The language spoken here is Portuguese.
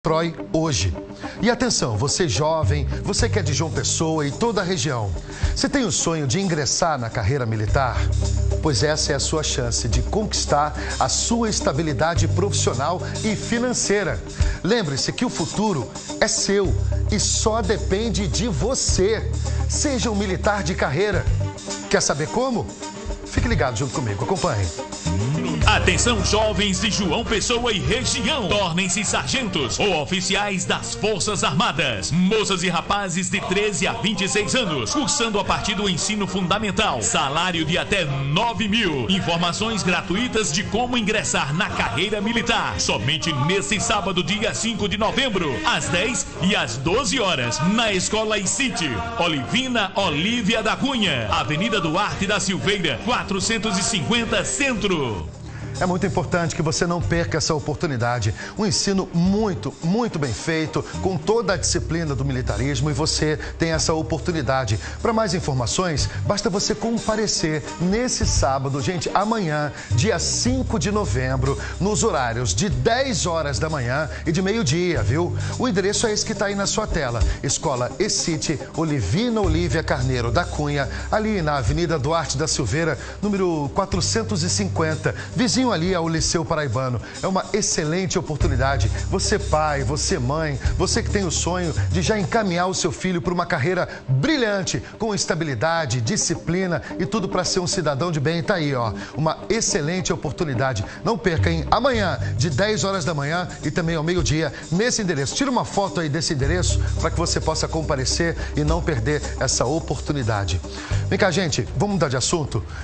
Constrói hoje. E atenção, você jovem, você que é de João Pessoa e toda a região, você tem o sonho de ingressar na carreira militar? Pois essa é a sua chance de conquistar a sua estabilidade profissional e financeira. Lembre-se que o futuro é seu e só depende de você. Seja um militar de carreira. Quer saber como? Fique ligado junto comigo, acompanhe. Atenção, jovens de João Pessoa e região. Tornem-se sargentos ou oficiais das Forças Armadas. Moças e rapazes de 13 a 26 anos, cursando a partir do ensino fundamental. Salário de até 9 mil. Informações gratuitas de como ingressar na carreira militar. Somente nesse sábado, dia 5 de novembro, às 10 e às 12 horas, na Escola ICIT. Olivina Olívia da Cunha, Avenida Duarte da Silveira, 450 Centro. É muito importante que você não perca essa oportunidade. Um ensino muito bem feito, com toda a disciplina do militarismo, e você tem essa oportunidade. Para mais informações, basta você comparecer nesse sábado, gente, amanhã, dia 5 de novembro, nos horários de 10 horas da manhã e de meio-dia, viu? O endereço é esse que está aí na sua tela. Escola ECIT, Olivina Olívia Carneiro da Cunha, ali na Avenida Duarte da Silveira, número 450, vizinho ali ao Liceu Paraibano. É uma excelente oportunidade. Você pai, você mãe, você que tem o sonho de já encaminhar o seu filho para uma carreira brilhante, com estabilidade, disciplina e tudo para ser um cidadão de bem. Tá aí, ó, uma excelente oportunidade. Não perca, hein? Amanhã, de 10 horas da manhã e também ao meio-dia, nesse endereço. Tira uma foto aí desse endereço para que você possa comparecer e não perder essa oportunidade. Vem cá, gente, vamos mudar de assunto?